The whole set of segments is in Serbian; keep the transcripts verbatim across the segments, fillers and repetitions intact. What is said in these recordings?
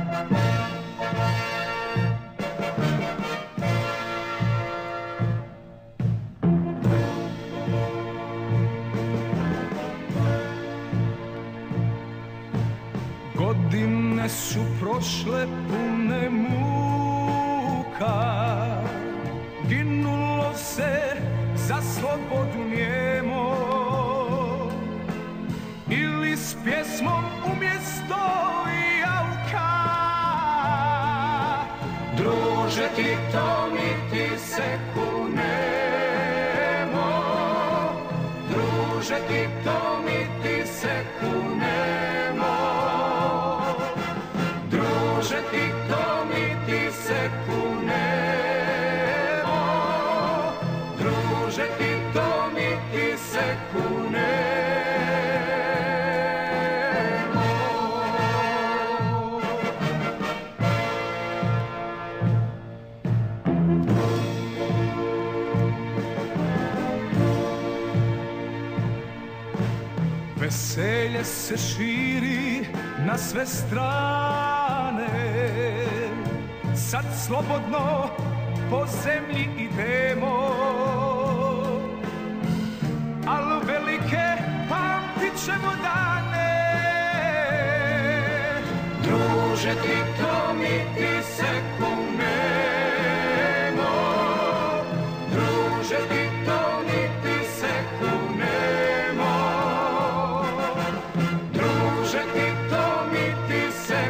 Godine su prošle pune muka, ginulo se za slobodu njemo, ili s pjesmom umjesto jauka. Druže ti to mi ti se kunemo, druže ti to mi ti se kunemo, druže ti to mi ti se kunemo, druže ti to mi ti se kunemo. Veselje se širi na sve strane, sad slobodno po zemlji idemo, al velike pamtit ćemo dane. Druže ti to mi ti se kunemo, druže ti to mi ti se kunemo, druže ti to mi ti se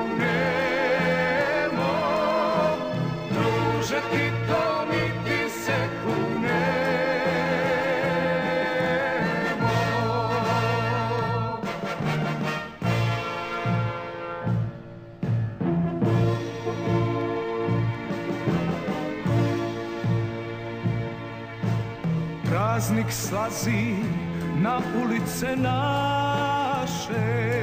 kunemo, druže ti to mi ti se kunemo. Praznik slazi na ulice naše,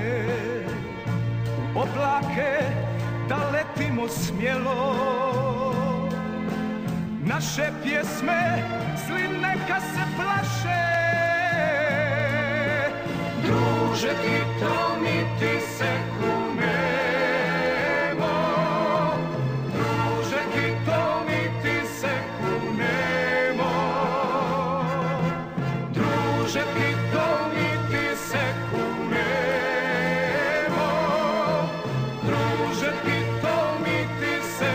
u oblake da letimo smjelo, naše pjesme zli neka se plaše. Druže ti to mi ti se kunemo, druže ti to mi ti se kunemo, druže ti to mi ti se kunemo, druže ti to mi ti se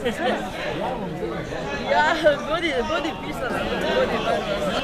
Ja, bodi, bodi pisana, bodi barva.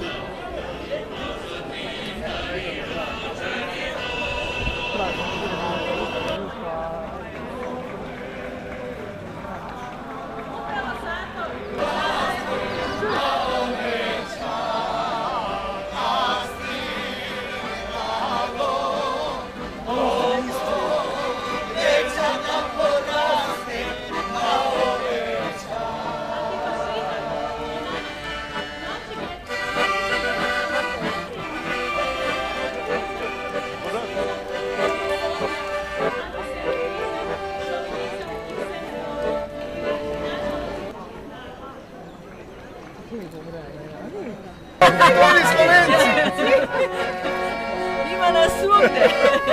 Ima nas svugdje.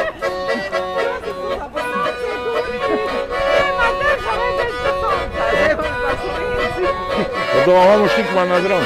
Pa doma imamo štikman na dron.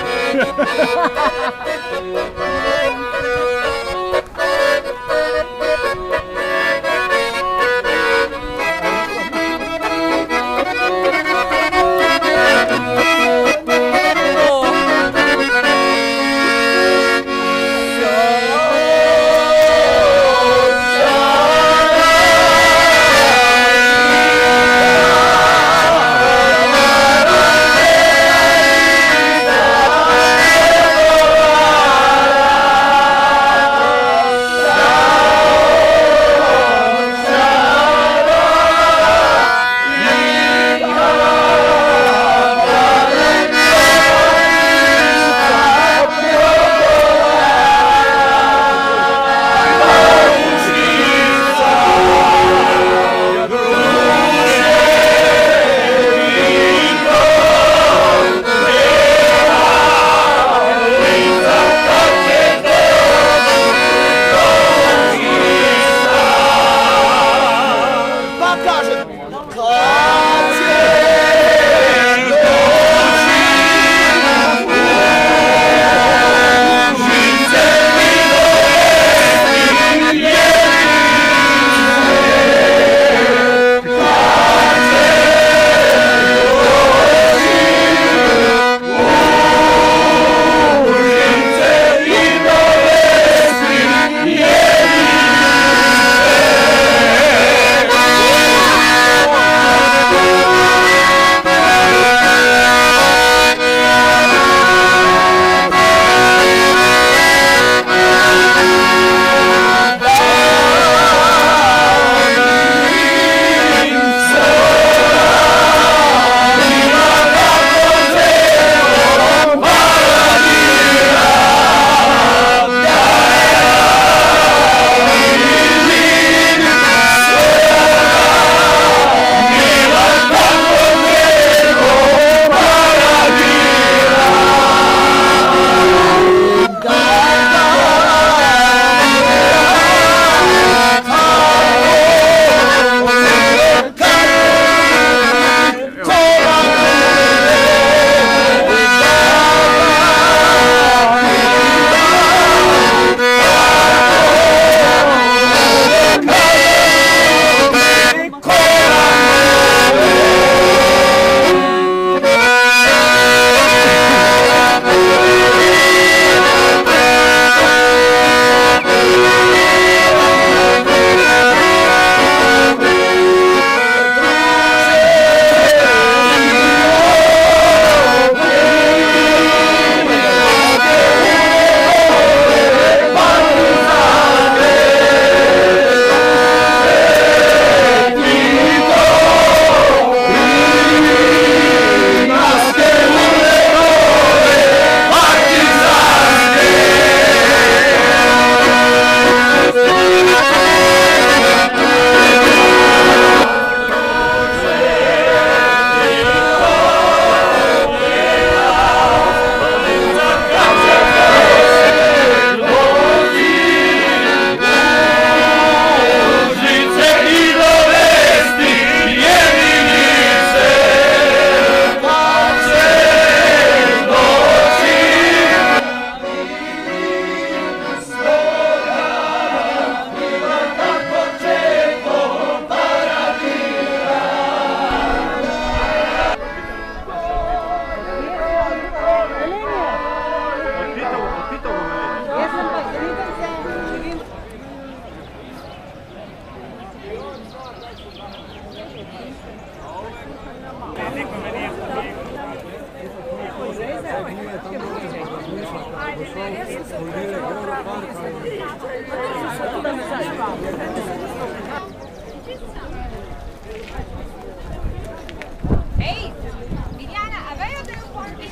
Ehi, Viviana, avevo delle porte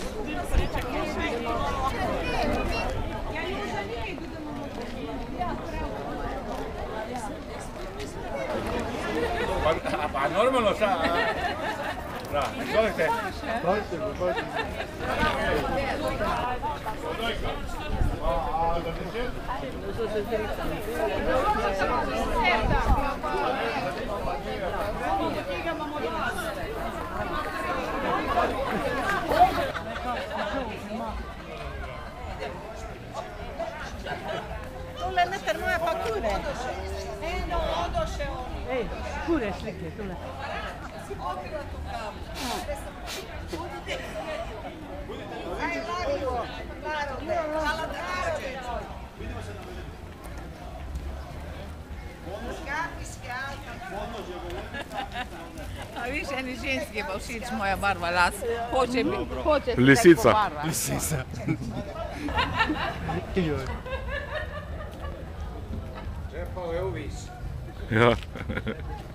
Pa, pa normalno šta? Da, izvolite. Tule ne ter moja pa kure. Ej, kure slike, tule. A više ni ženski pa všeč moja barva las. Hoče mi, hoče si Lisica. tako barva. Lisica. Čepao je uvis. Ja.